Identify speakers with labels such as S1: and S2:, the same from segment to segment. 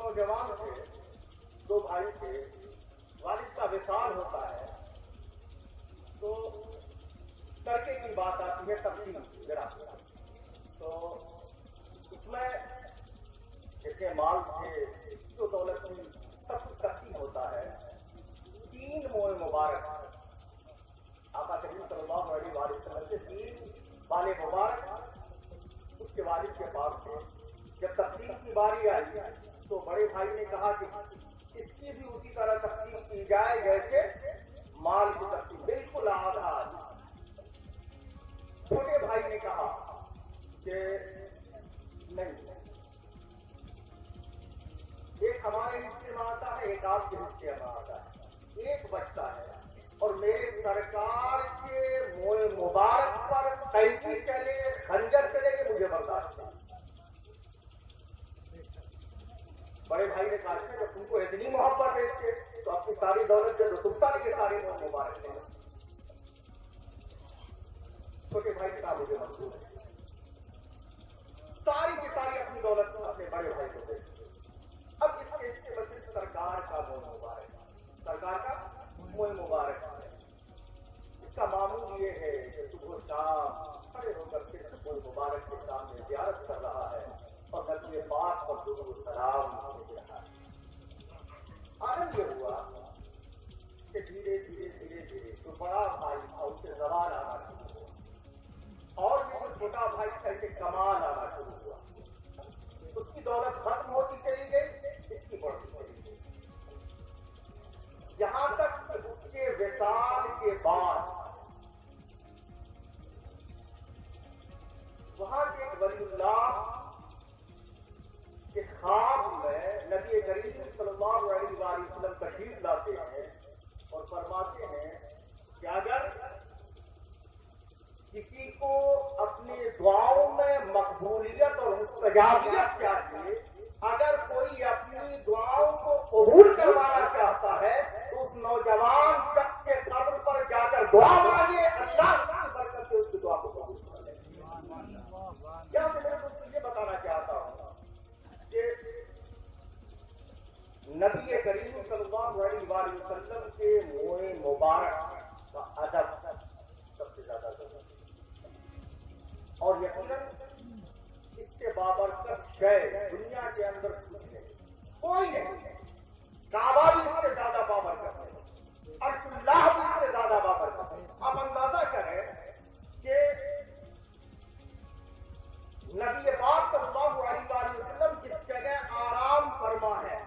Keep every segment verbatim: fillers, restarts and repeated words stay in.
S1: نوجوان تھے، دو بھائی تھے، والد کا وصال ہوتا ہے تو ترکے کی بات آتی ہے، تقسیم ذرا تو اس میں جتنے مال تھے جو دولت تھی سب کچھ تقسیم ہوتا ہے. تین موئے مبارک آقا کریم صلی اللہ علیہ وآلہ وسلم سے تین بالے مبارک اس کے والد کے پاس تھے. جب تقسیم کی باری آئی تو بڑے بھائی نے کہا کہ اس کی بھی اسی طرح تقسیم کی جائے جیسے مال کی تقسیم، بالکل آدھا. چھوٹے بھائی نے کہا کہ نہیں، ایک ہمارے حصے میں آتا ہے، ایک آپ کے حصے میں آتا ہے، ایک بچتا ہے اور میرے سرکار کے موئے مبارک پر قینچی چلے، خنجر چلے، یہ مجھے برداشت ہے. بڑے بھائی نے کہا کہ جب تم کو اتنی محبت ہے اس سے تو اپنی ساری دولت جو تم سارے کے سارے موئے مبارک لے. چھوٹے بھائی نے کہا مجھے منظور ہے، ساری کی ساری اپنی دولت اپنے بڑے بھائی کو دے. اب اس کے اس کے بچے سرکار کا موئے مبارک، سرکار کا موئے مبارک ہے. اس کا معمول یہ ہے کہ صبح شام کھڑے ہو کر کے موئے مبارک کے سامنے زیارت کر رہا ہے اور نبی پاک پر درود و سلام بھیج رہا ہے. آنند یہ ہوا کہ دھیرے دھیرے دھیرے دھیرے جو بڑا بھائی تھا اس سے زوال آنا شروع ہوا اور یہ جو چھوٹا بھائی تھا اسے کمال آنا شروع ہوا. اس کی دولت ختم ہوتی چلی گئی، اس کی بڑھتی چلی گئی، یہاں تک کہ اس کے وصال کے بعد وہاں کے ایک ولی اللہ کے خواب میں نبی کریم صلی اللہ علیہ وآلہ وسلم تشریف لاتے ہیں اور فرماتے ہیں کہ اگر کسی کو اپنی دعاؤں میں مقبولیت اور مستجابیت چاہیے، اگر کوئی اپنی دعاؤں کو قبول کروانا چاہتا ہے تو اس نوجوان شخص کے قبر پر جا کر دعا مانگے، اللہ کی برکت سے اس کی دعا کو قبول کر لے. کیا میں یہ بتانا چاہتا ہوں کہ نبی کریم صلی اللہ علیہ وآلہ وسلم کے موئے مبارک کا ادب سب سے زیادہ ضروری ہے اور یقیناً اس کے بابرکت شے دنیا کے اندر کچھ نہیں، کوئی نہیں. کعبہ بھی اس سے زیادہ بابرکت ہے، عرش اللہ بھی اس سے زیادہ بابرکت ہے. آپ اندازہ کریں کہ نبی پاک صلی اللہ علیہ وآلہ وسلم کس جگہ آرام فرما ہے،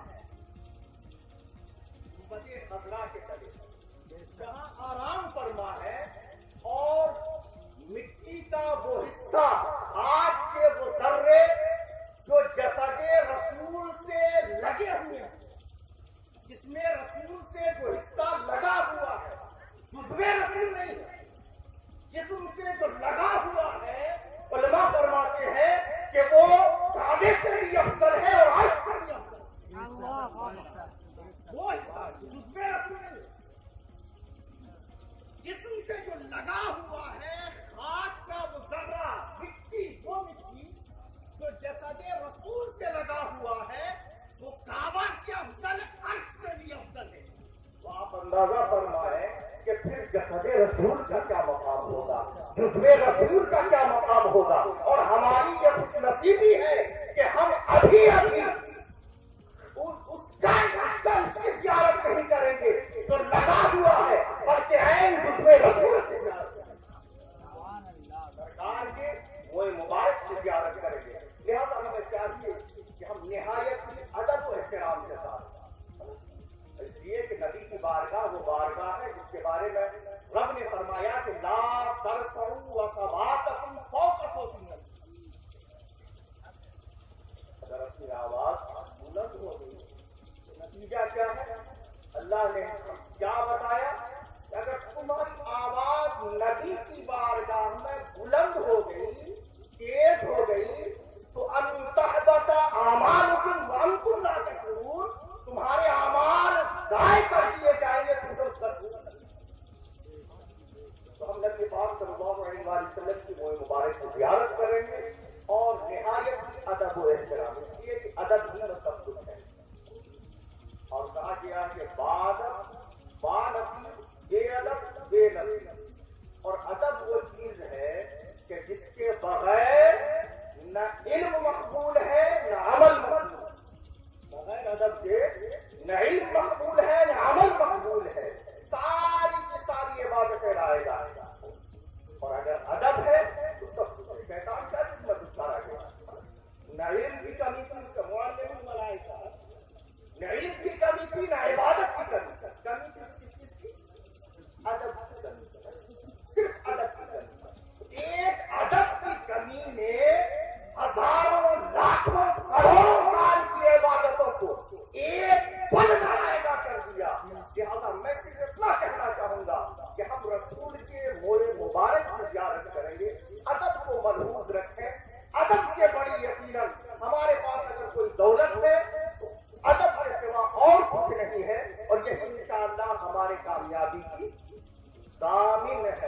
S1: بجے خضرا کے تلے جہاں آرام فرما ہے اور مٹی کا وہ حصہ، آج کے وہ ذرے جو جسد رسول سے لگے ہوئے ہیں، جس میں رسول سے جو حصہ لگا ہوا ہے، جزو رسول نہیں ہے، جسم سے جو لگا ہوا ہے، علماء فرماتے ہیں کہ وہ کعبے سے بھی افضل ہے اور عرش سے بھی افضل ہے. وہ حصہ جزو رسول نہیں ہے، جسم سے جو لگا ہوا ہے، خاک کا وہ ذرہ، مٹی، وہ مٹی جو جسد رسول سے لگا ہوا ہے وہ کعبہ سے افضل، عرش سے بھی افضل ہے. تو آپ اندازہ فرمائیں کہ پھر جسد رسول کا کیا مقام ہوگا، جسم رسول کا کیا مقام ہوگا. اور ہماری یہ خوش نصیبی ہے کہ ہم ابھی ابھی اس کا اس کا اس کی زیارت نہیں کریں گے جو لگا ہوا ہے، بلکہ عین جسم رسول کی زیارت کریں گے، سرکار کے موئے مبارک کی زیارت کریں گے. لہٰذا ہمیں چاہیے کہ ہم نہایت ادب و احترام کے ساتھ، اس لیے کہ نبی کی بارگاہ وہ بارگاہ ہے جس کے بارے میں رب نے فرمایا کہ لا ترفعوا اصواتکم فوق صوت النبی. اگر اپنی آواز بلند ہو گئی تو نتیجہ کیا ہے؟ اللہ نے کیا بتایا کہ اگر تمہاری آواز نبی کی بارگاہ میں بلند ہو گئی، تیز ہو گئی تو ان تحبط اعمالکم وانتم لا تشعرون، تمہارے اعمال ضائع کر دیے جائیں گے تم لوگ کر. تو ہم نبی پاک صلی اللہ علیہ وسلم کی موئے مبارک کو زیارت کریں گے اور نہایت ادب و احترام، اس لیے کہ ادب ہی میں سب کچھ ہے.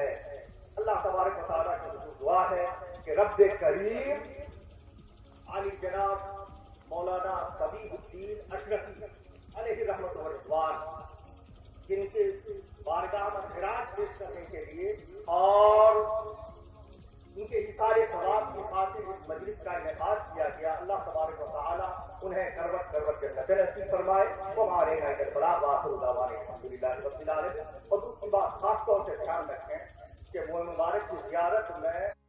S1: ہے۔ اللہ تبارک و تعالیٰ کی دعا ہے کہ رب کریم علی جناب مولانا طبیب الدین اشرفی علیہ رحمت و رضوان جن کے بارگاہ میں خراج پیش کرنے کے لیے اور ان کے اثار ثواب کی خاطر اس مجلس کا انعقاد کیا گیا، اللہ تبارک و تعالیٰ انہیں کروٹ کروٹ کے نظر نصیب فرمائے۔ ہمارے یہاں بڑا باخر دعوانے الحمدللہ رب العالمین۔ اور دوسری بات خاص طور سے دھیان رکھیں کہ وہ مبارک کی زیارت میں